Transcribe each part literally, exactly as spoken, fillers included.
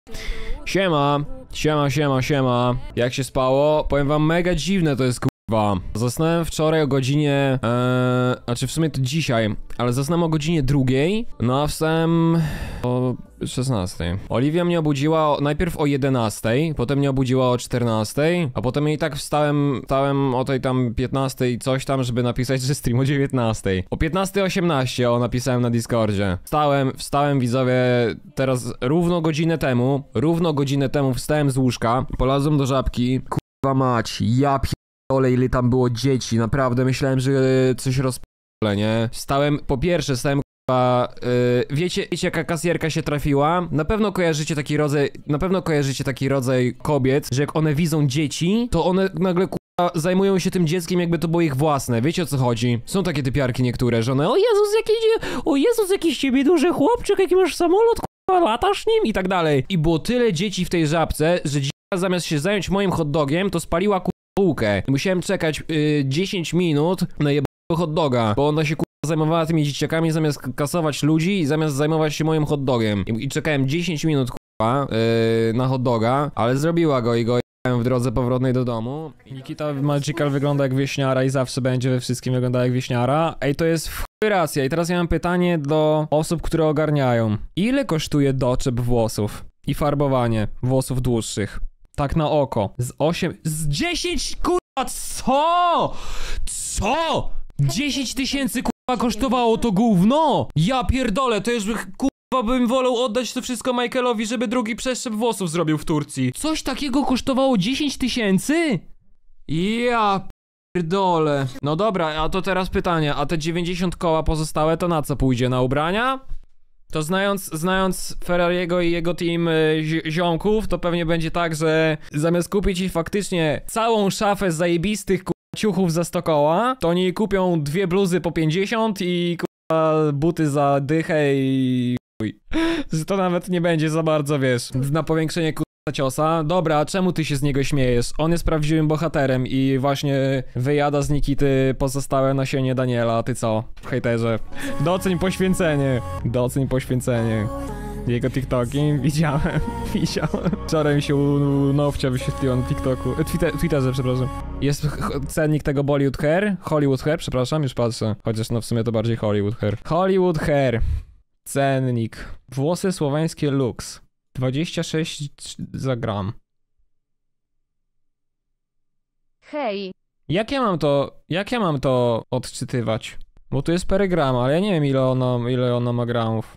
Siema, siema, siema, siema. Jak się spało? Powiem wam, mega dziwne to jest, kurwa. Zasnąłem wczoraj o godzinie, ee, znaczy w sumie to dzisiaj, ale zasnąłem o godzinie drugiej, no a wstałem o szesnastej. Oliwia mnie obudziła o, najpierw o jedenastej, potem mnie obudziła o czternastej, a potem i tak wstałem, wstałem o tej tam piętnastej coś tam, żeby napisać, że stream o dziewiętnastej. O piętnastej osiemnaście o napisałem na Discordzie. Wstałem, wstałem widzowie, teraz równo godzinę temu, równo godzinę temu wstałem z łóżka, polazłem do żabki, kurwa mać, ja pierdolę ile tam było dzieci, naprawdę myślałem, że coś rozp***le, nie? Stałem, po pierwsze stałem Yy, wiecie, wiecie jaka kasjerka się trafiła? Na pewno kojarzycie taki rodzaj, na pewno kojarzycie taki rodzaj kobiet, że jak one widzą dzieci, to one nagle k***a zajmują się tym dzieckiem, jakby to było ich własne. Wiecie o co chodzi? Są takie typiarki niektóre, że one, o Jezus, jaki, o Jezus, jakiś ciebie duży chłopczyk, jaki masz samolot, k***a, latasz nim i tak dalej. I było tyle dzieci w tej żabce, że dzika zamiast się zająć moim hot dogiem, to spaliła k***a bułkę. Musiałem czekać yy, dziesięć minut na jebanego hot doga, bo ona się k***a zajmowała tymi dzieciakami zamiast kasować ludzi i zamiast zajmować się moim hot dogiem. I, i czekałem dziesięć minut k***a yy, na hot doga, ale zrobiła go i go jechałem w drodze powrotnej do domu. Nikita Magical wygląda jak wieśniara i zawsze będzie we wszystkim wyglądał jak wieśniara. Ej, to jest w chuj racja. I teraz ja mam pytanie do osób, które ogarniają. Ile kosztuje doczep włosów i farbowanie włosów dłuższych? Tak na oko. Z osiem... Z dziesięć kurwa, co? Co? dziesięć tysięcy kurwa kosztowało to gówno? Ja pierdolę, to już kurwa bym wolał oddać to wszystko Michaelowi, żeby drugi przeszczep włosów zrobił w Turcji. Coś takiego kosztowało dziesięć tysięcy? Ja pierdolę. No dobra, a to teraz pytanie, a te dziewięćdziesiąt koła pozostałe to na co pójdzie? Na ubrania? To znając, znając Ferrariego i jego team y, ziomków, to pewnie będzie tak, że zamiast kupić ich faktycznie całą szafę zajebistych ciuchów za sto koła, to oni kupią dwie bluzy po pięćdziesiąt i kurwa buty za dychę i chuj. Że to nawet nie będzie za bardzo, wiesz, na powiększenie kurwa ciosa. Dobra, a czemu ty się z niego śmiejesz? On jest prawdziwym bohaterem i właśnie wyjada z Nikity pozostałe nasienie Daniela, a ty co? Hejterze. Doceń poświęcenie. Doceń poświęcenie. Jego TikToki widziałem, widziałem. Wczoraj mi się u Nowcia wyświetliło na TikToku, e, Twitter, Twitterze, przepraszam. Jest cennik tego Bollywood Hair, Hollywood Hair, przepraszam, już patrzę. Chociaż no w sumie to bardziej Hollywood Hair. Hollywood Hair. Cennik. Włosy słoweńskie Lux. dwadzieścia sześć za gram. Hej. Jak ja mam to, jak ja mam to odczytywać? Bo tu jest per gram, ale ja nie wiem ile ono, ile ono ma gramów.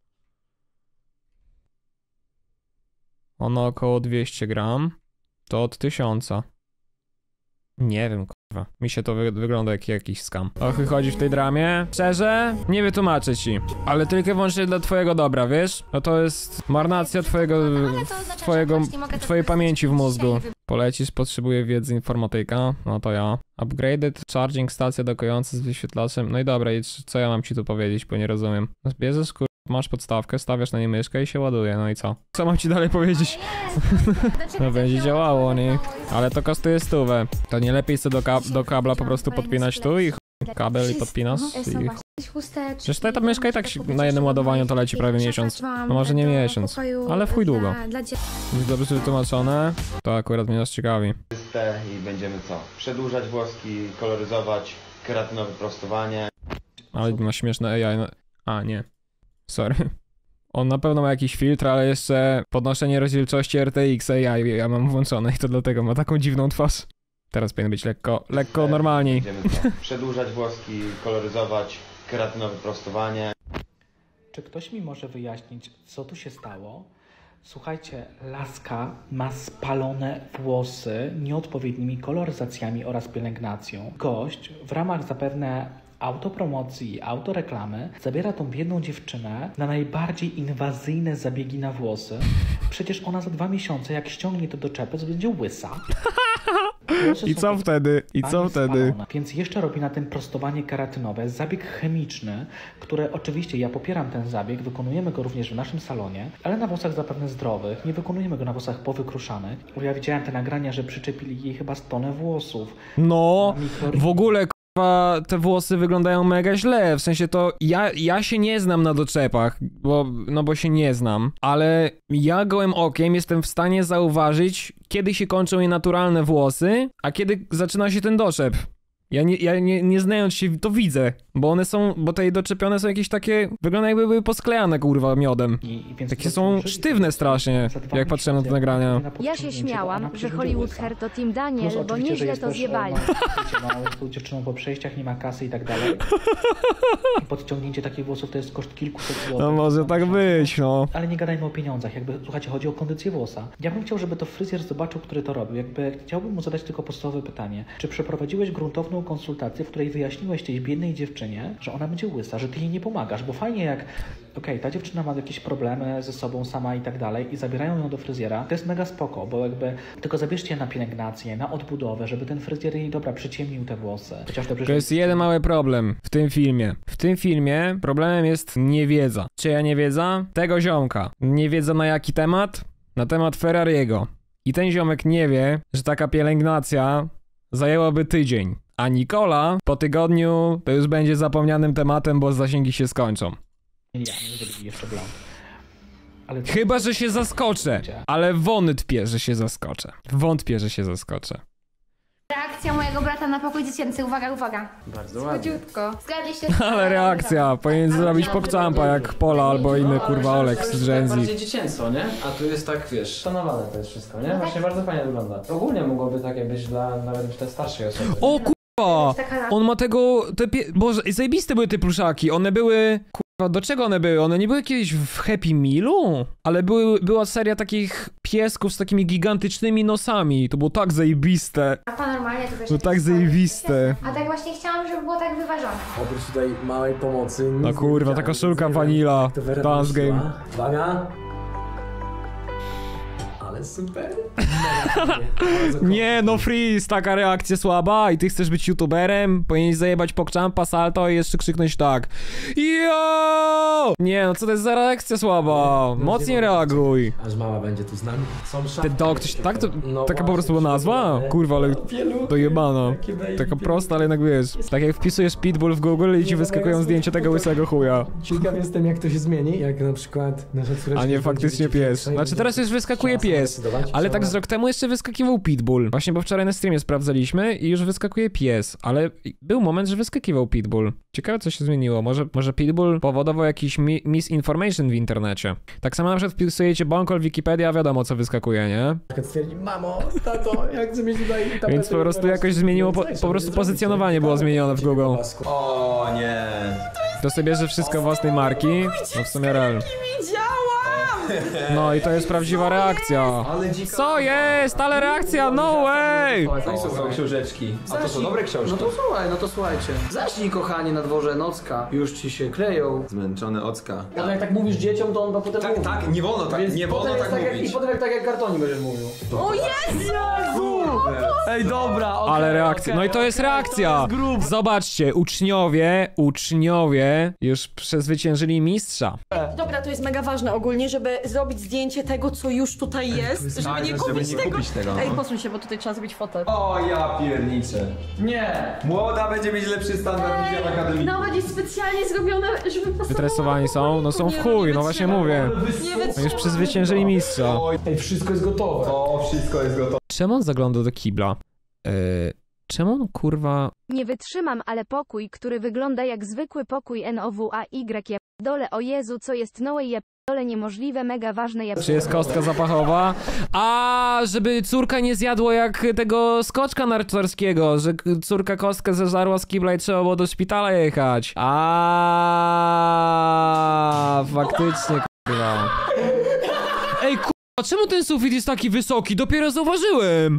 Ono około dwieście gram. To od tysiąca. Nie wiem, kurwa. Mi się to wy wygląda jak jakiś scam. O chuj chodzi w tej dramie? Szczerze? Nie wytłumaczę ci. Ale tylko i wyłącznie dla twojego dobra, wiesz? No to jest marnacja twojego... twojego... twojej pamięci w mózgu. Polecisz, potrzebuję wiedzy informatyka. No to ja. Upgraded charging stacja dokująca z wyświetlaczem. No i dobra, i co ja mam ci tu powiedzieć, bo nie rozumiem. Bierzesz, kur... Masz podstawkę, stawiasz na niej myszkę i się ładuje, no i co? Co mam ci dalej powiedzieć? No będzie działało, nie? Ale to kosztuje stówę. To nie lepiej sobie do, kab do kabla po prostu podpinać tu i kabel i podpinasz i... Przecież ta, ta myszka i tak na jednym ładowaniu to leci prawie miesiąc. No może nie miesiąc, ale w chuj długo. Jest dobrze wytłumaczone, to akurat mnie nas ciekawi. I będziemy co? Przedłużać włoski, koloryzować, keratynowe prostowanie. Ale ma śmieszne A I, no... A, nie. Sorry. On na pewno ma jakiś filtr, ale jeszcze podnoszenie rozdzielczości R T X A I ja mam włączone i to dlatego ma taką dziwną twarz. Teraz powinien być lekko, lekko normalniej. Przedłużać włoski, koloryzować, keratynowe prostowanie. Czy ktoś mi może wyjaśnić, co tu się stało? Słuchajcie, laska ma spalone włosy nieodpowiednimi koloryzacjami oraz pielęgnacją. Gość w ramach zapewne autopromocji, autoreklamy zabiera tą biedną dziewczynę na najbardziej inwazyjne zabiegi na włosy. Przecież ona za dwa miesiące, jak ściągnie to do czepy, to będzie łysa. I co wtedy? I co wtedy? Spalone. Więc jeszcze robi na tym prostowanie keratynowe, zabieg chemiczny, które oczywiście ja popieram ten zabieg, wykonujemy go również w naszym salonie, ale na włosach zapewne zdrowych, nie wykonujemy go na włosach powykruszanych. Bo ja widziałem te nagrania, że przyczepili jej chyba stonę włosów. No, w ogóle kurwa, te włosy wyglądają mega źle, w sensie to ja, ja się nie znam na doczepach, bo, no bo się nie znam, ale ja gołym okiem jestem w stanie zauważyć, kiedy się kończą jej naturalne włosy, a kiedy zaczyna się ten doczep. Ja nie, ja nie, nie znając się, to widzę, bo one są, bo te doczepione są jakieś takie, wyglądają jakby były posklejane, kurwa, miodem. I, i więc Takie są sztywne strasznie, jak patrzę na te nagrania. Ja się śmiałam, że Hollywood Hair to Team Daniel, bo nieźle to zjebali. No, dziewczyną po przejściach nie ma kasy i tak dalej. I podciągnięcie takich włosów to jest koszt kilkuset złotych. No może tak być, no. Ale nie gadajmy o pieniądzach, jakby, słuchajcie, chodzi o kondycję włosa. Ja bym chciał, żeby to fryzjer zobaczył, który to robił. Jakby chciałbym mu zadać tylko podstawowe pytanie. Czy przeprowadziłeś gruntowną konsultację, w której wyjaśniłeś tej biednej dziewczynie, że ona będzie łysa, że ty jej nie pomagasz, bo fajnie jak, okej, okay, ta dziewczyna ma jakieś problemy ze sobą sama i tak dalej i zabierają ją do fryzjera, to jest mega spoko, bo jakby tylko zabierzcie na pielęgnację, na odbudowę, żeby ten fryzjer jej, dobra, przyciemnił te włosy. Chociaż dobrze, To jest jeden mały problem w tym filmie. W tym filmie problemem jest niewiedza. Czyja niewiedza? Tego ziomka. Niewiedza na jaki temat? Na temat Ferrariego. I ten ziomek nie wie, że taka pielęgnacja zajęłaby tydzień. A Nikola po tygodniu to już będzie zapomnianym tematem, bo zasięgi się skończą. nie, nie zrobili jeszcze blond. Ale to... Chyba, że się zaskoczę. Ale wątpię, że się zaskoczę. Wątpię, że się zaskoczę. Reakcja mojego brata na pokój dziecięcy. Uwaga, uwaga. Bardzo ładnie. Zgadli się. Ale reakcja. Powinien zrobić pokczampa jak Pola albo inny kurwa Olek z Gen Z. Bardziej dziecięco, nie? A tu jest tak, wiesz, szanowane to jest wszystko, nie? Właśnie bardzo fajnie wygląda. Ogólnie mogłoby takie być dla nawet dla starszej osoby. O kurwa! On ma tego... Te pie... Boże, zajebiste były te pluszaki. One były... Kurwa, do czego one były? One nie były kiedyś w Happy Mealu? Ale były, była seria takich piesków z takimi gigantycznymi nosami. To było tak zajebiste. A panormalnie to też To tak zajebiste. A tak właśnie chciałam, żeby było tak wyważone. Oprócz tutaj małej pomocy. nic No nie kurwa, widziałem, ta koszulka nic nie wiem, vanilla, jak to Vera dance wymyśliła. game. Uwaga. Ale super. Nie no Freeze, taka reakcja słaba i ty chcesz być youtuberem? Powinieneś zajebać pokczampa, salto i jeszcze krzyknąć tak. Jo! Nie no, co to jest za reakcja słaba? Mocniej reaguj. Aż mama będzie tu z nami. Są szafki. Ten dog, coś, tak to, No taka po właśnie, prostu była nazwa? przygotowane. Kurwa, ale Pieluchy, dojebana. takie baby Taka pieluchy. prosta, ale jednak wiesz. Tak jak wpisujesz Pitbull w Google i ci Nie, wyskakują no, zdjęcia tego łysego chuja. Ciekaw jestem, jak to się zmieni, jak na przykład nasza córeczka A nie będzie faktycznie widzieć pies. większa i Znaczy będzie teraz już wyskakuje chciała sama pies. decydować, Ale tak chciała- z rok temu jeszcze wyskakiwał Pitbull. Właśnie, bo wczoraj na streamie sprawdzaliśmy i już wyskakuje pies. Ale był moment, że wyskakiwał Pitbull. Ciekawe, co się zmieniło. Może, może Pitbull powodował jakiś mi misinformation w internecie. Tak samo na przykład wpisujecie Bonkol, Wikipedia, wiadomo co wyskakuje, nie? Jak stwierdzi, mamo, tato, jak chcę mieć tutaj tapetę. Więc po prostu jakoś zmieniło, po, po prostu pozycjonowanie było zmienione w Google. O nie. To sobie bierze wszystko własnej marki. No w sumie real. No i to jest prawdziwa reakcja. Co jest? Ale reakcja, no way! Są książeczki. A to są dobre książki. No to słuchaj, no to słuchajcie. Zacznij kochanie na dworze nocka. Już ci się kleją. Zmęczone ocka. Ale jak tak mówisz dzieciom, to on ma potem Tak, mówi. tak, nie wolno tak, Więc nie potem wolno jest tak jak, mówić. I potem jak tak jak kartoni będziesz mówił. O Jezu! Ej, dobra, okej. Ale reakcja. No i to jest reakcja. Zobaczcie, uczniowie, uczniowie już przezwyciężyli mistrza. Dobra, to jest mega ważne ogólnie, żeby zrobić zdjęcie tego, co już tutaj jest, żeby tak, nie żeby kupić nie tego. kupić tego, Ej, no. posuń się, bo tutaj trzeba zrobić fotę. O ja pierniczę. Nie. Młoda będzie mieć lepszy standard niż ja w akademii. No, będzie specjalnie zrobione, żeby pasowało. Wytresowani są? No są w Nie, chuj, nie no właśnie wytrzymam. mówię. Nie No już wytrzymam. przezwyciężyli mistrza. Ej, wszystko jest gotowe. O, wszystko jest gotowe. Czemu on zagląda do kibla? Yy, czemu on kurwa... Nie wytrzymam, ale pokój, który wygląda jak zwykły pokój N O W A Y. Ja dole, o Jezu, co jest noe, ja dole niemożliwe, mega ważne, ja Czy jest kostka zapachowa? A, żeby córka nie zjadło jak tego skoczka narciarskiego, że k- córka kostkę zeżarła z kibla i trzeba było do szpitala jechać. A, faktycznie kurwa. Ej kurwa, czemu ten sufit jest taki wysoki? Dopiero zauważyłem.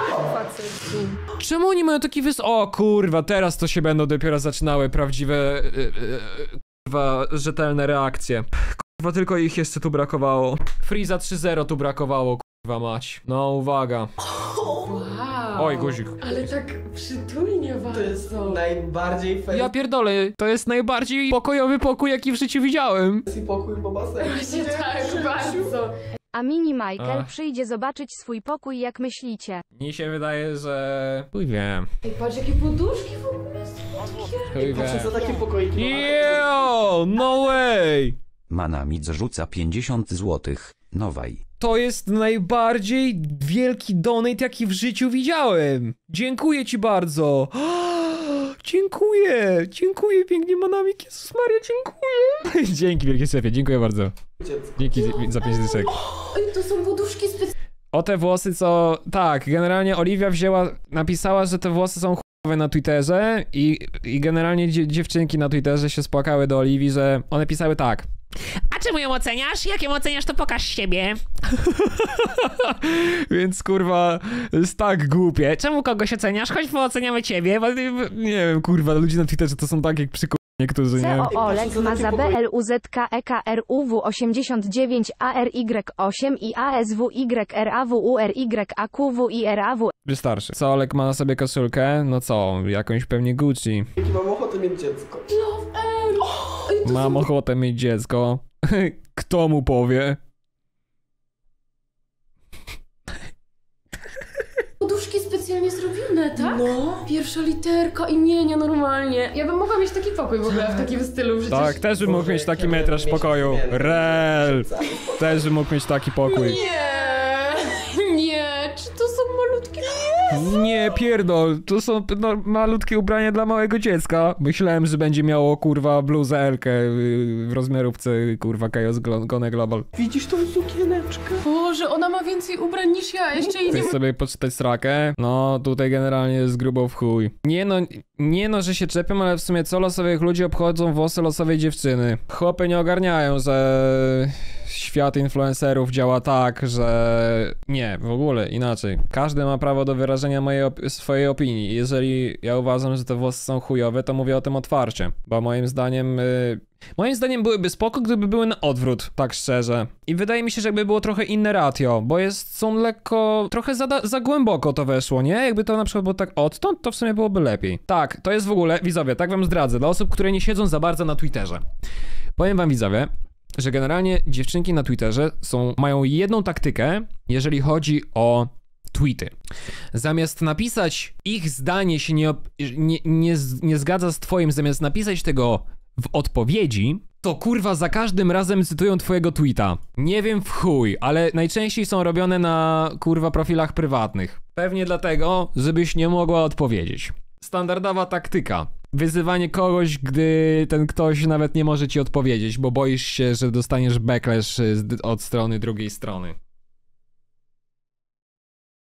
Czemu oni mają taki wys... O kurwa, teraz to się będą dopiero zaczynały prawdziwe, yy, yy, kurwa, rzetelne reakcje. Kurwa, tylko ich jeszcze tu brakowało. Freeza trzy zero tu brakowało, kurwa mać. No, uwaga. Wow. Oj, guzik. Ale tak przytulnie bardzo. Najbardziej fair Ja pierdolę, to jest najbardziej pokojowy pokój, jaki w życiu widziałem. pokój po basenie. Właśnie tak, bardzo. A mini Michael Ach. przyjdzie zobaczyć swój pokój, jak myślicie? Mi się wydaje, że... Chuj wiem. Ej, patrz jakie poduszki w ogóle są. Chuj Patrzę wie. za takie pokoiki. Yo, no way! Manamid rzuca pięćdziesiąt złotych. Nowaj. To jest najbardziej wielki donate, jaki w życiu widziałem. Dziękuję ci bardzo. Dziękuję, dziękuję pięknie Manamik, Jezus Maria, dziękuję. Dzięki wielkie szefie, dziękuję bardzo. Dzięki za pięć dyszek. Oj, to są poduszki specjalne. O te włosy, co... Tak, generalnie Oliwia wzięła, napisała, że te włosy są chujowe na Twitterze i, i generalnie dzie dziewczynki na Twitterze się spłakały do Oliwii, że one pisały tak. A czemu ją oceniasz? Jak ją oceniasz, to pokaż siebie. Więc kurwa, jest tak głupie. Czemu kogoś oceniasz? Chodź, pooceniamy ciebie, bo... Nie wiem, kurwa, ludzie na Twitterze to są tak jak przy niektórzy, nie? C O Olek ma za B L U Z K E K R U W osiemdziesiąt dziewięć A R Y osiem i A S W Y R A W U R Y A Q W I R A W. Wystarczy. Co, Olek ma na sobie koszulkę? No co, jakąś pewnie Gucci. Mam ochotę mieć dziecko. Mam ochotę mieć dziecko. Kto mu powie? Poduszki specjalnie zrobione, tak? No. Pierwsza literka imienia normalnie. Ja bym mogła mieć taki pokój w ogóle w takim stylu przecież. Tak, też bym mógł mieć taki metraż w pokoju. Rel! Też bym mógł mieć taki pokój. Nie, nie, czy to są malutkie? Nie, pierdol, to są no, malutkie ubrania dla małego dziecka. Myślałem, że będzie miało, kurwa, bluzę Elkę yy, w rozmiarówce, kurwa, Chaos Gone Global. Widzisz tą sukieneczkę? Boże, ona ma więcej ubrań niż ja, jeszcze jej nie... Chcesz sobie poczytać srakę? No, tutaj generalnie jest grubo w chuj. Nie no, nie no, że się czepiam, ale w sumie co losowych ludzi obchodzą włosy losowej dziewczyny? Chłopy nie ogarniają, że świat influencerów działa tak, że nie, w ogóle inaczej. Każdy ma prawo do wyrażenia mojej op swojej opinii. Jeżeli ja uważam, że te włosy są chujowe, to mówię o tym otwarcie, bo moim zdaniem... Yy, Moim zdaniem byłyby spoko, gdyby były na odwrót, tak szczerze. I wydaje mi się, że jakby było trochę inne ratio, bo jest, są lekko, trochę za, za głęboko to weszło, nie? Jakby to na przykład było tak odtąd, to w sumie byłoby lepiej. Tak, to jest w ogóle, widzowie, tak wam zdradzę, dla osób, które nie siedzą za bardzo na Twitterze. Powiem wam, widzowie, że generalnie dziewczynki na Twitterze są, mają jedną taktykę, jeżeli chodzi o tweety. Zamiast napisać ich zdanie się nie, nie, nie, nie zgadza z twoim, zamiast napisać tego w odpowiedzi, to kurwa za każdym razem cytują twojego tweeta. Nie wiem w chuj, ale najczęściej są robione na kurwa profilach prywatnych. Pewnie dlatego, żebyś nie mogła odpowiedzieć. Standardowa taktyka. Wyzywanie kogoś, gdy ten ktoś nawet nie może ci odpowiedzieć, bo boisz się, że dostaniesz backlash od strony drugiej strony.